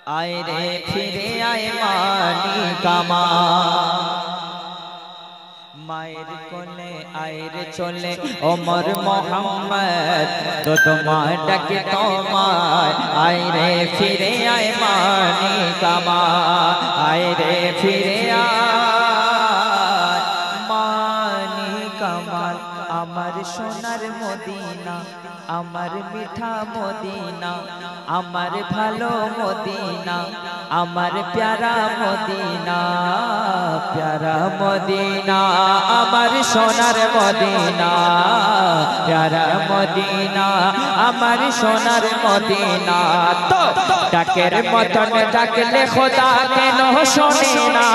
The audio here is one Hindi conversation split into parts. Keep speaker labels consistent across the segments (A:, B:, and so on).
A: आए रे फिरे आए मानी कामा मायर कोले आए रे चले ओमर मोहम्मद तो तुम्हार डके तोमार आए रे फिरे आए मानी कामा आए रे फिरे आए मानी कामाल আমার সোনার মদিনা আমার মিঠা মদিনা আমার ভালো মদিনা আমার প্যারা মদিনা আমার সোনার মদিনা প্যারা মদিনা আমার সোনার মদিনা তো ডাকের মতন ডাকলে খোদা কেন শোনে না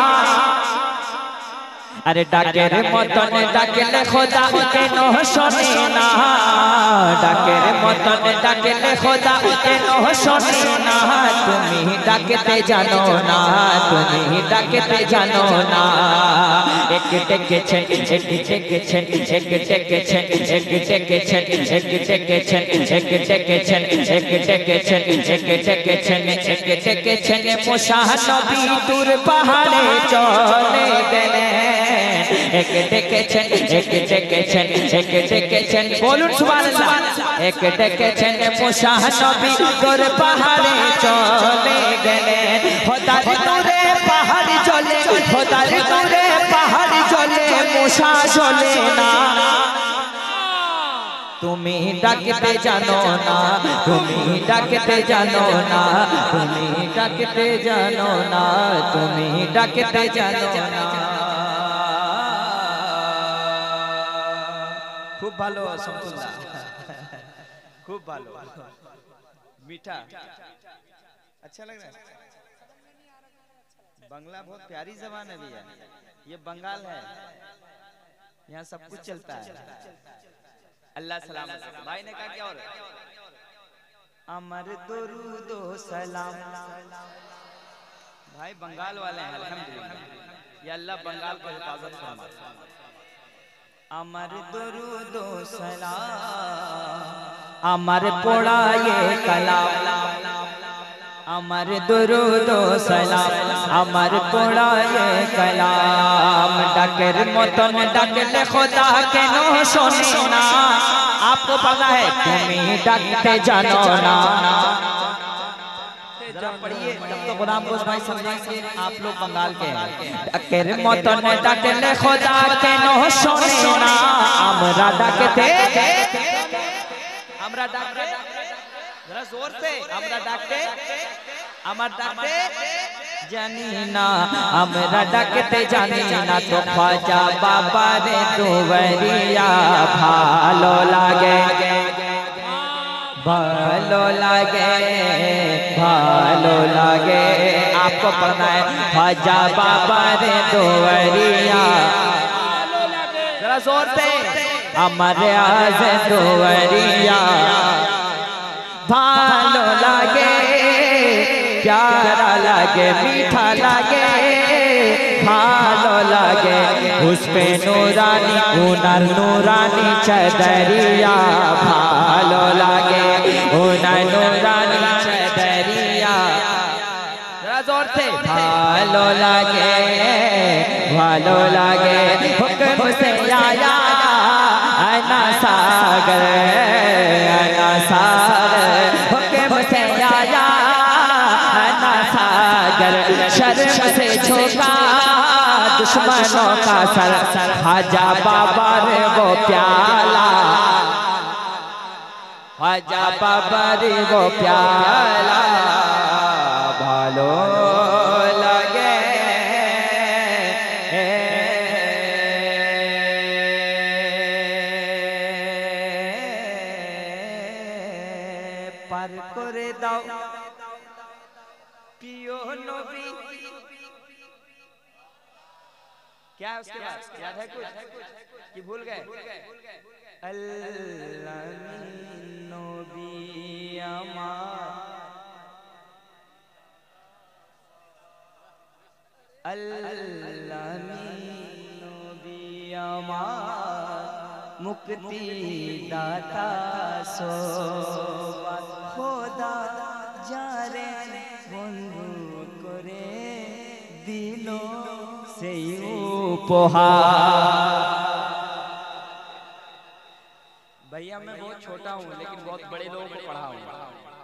A: अरे डाकेर मतन डाकले खुदा केन शोने ना डाकेर मतन डाकले खुदा केन शोने ना तुमी डाकते जानो ना तुमी डाकते जानो ना एक टेकेछन एक टेकेछन एक टेकेछन एक टेकेछन एक टेकेछन एक टेकेछन एक टेकेछन एक टेकेछन एक टेकेछन मूसा नबी दूर पहाड़े चले गए एक टेकेछन एक टेकेछन एक टेकेछन बोलुन सुभान अल्लाह एक टेकेछन मूसा नबी दूर पहाड़े चले गए खुदार दूरे पहाड़ चले खुदार दूरे पहाड़ चले मूसा चले ना तुमी डाकते जानो ना तुमी डाकते जानो ना तुमी डाकते जानो ना तुमी डाकते जानो ना खूब भालो शमसुल्लाह खूब भालो मीठा अच्छा लग रहा है बंगला बहुत प्यारी जबान है भैया ये बंगाल है यहाँ सब कुछ चलता है अल्लाह सलाम भाई ने कहा क्या और अमर दुरूद सलाम भाई बंगाल वाले हैं अल्हम्दुलिल्लाह ये अल्लाह बंगाल को हिफाजत फरमाए अमर दुरूद सलाम अमर पोड़ा ये कलाम अमर दुरूद सलाम अमर पोड़ा ये कलाम डकर मतन डकले खुदा के नो शोने ना आपको पता है तुम्हें डकते जानो ना जरा पढ़िए तब तो गुलाम गोश भाई समझेंगे आप लोग बंगाल के हैं डकर मतन डकले खुदा के नो शोने ना हमरा डकते हमरा डकते जरा जोर से हमरा डकते अमर डकते जानीना हमरा डकते जानीना तो ख्वाजा बाबा रे दुवरिया भालो लागे भालो लागे भालो लागे आपको पता है ख्वाजा बाबा रे दुवरिया जरा जोर से अमर आज दुवरिया भालो लागे प्यारा लागे मीठा लागे भालो लागे उस पे नूरानी उनर नूरानी चदरिया भालो लागे उनर नूरानी चदरिया जोर से भालो लागे हुक्म से आया अना सागर हुक्म से आया शर्म से झोंका दुश्मनों का सर ख्वाजा बाबा रे वो प्याला ख्वाजा बाबा रे वो प्याला भालो लगे पार करे दाओ पियो नबी क्या है उसके बाद याद है कुछ कि भूल गए अल्लाह नबी अल्लाह नबी मुक्ति दाता सो खोदा जारे बंधु दिलों से उपहार।
B: भैया मैं बहुत छोटा हूँ लेकिन बहुत बड़े लोगों को पढ़ा हूँ।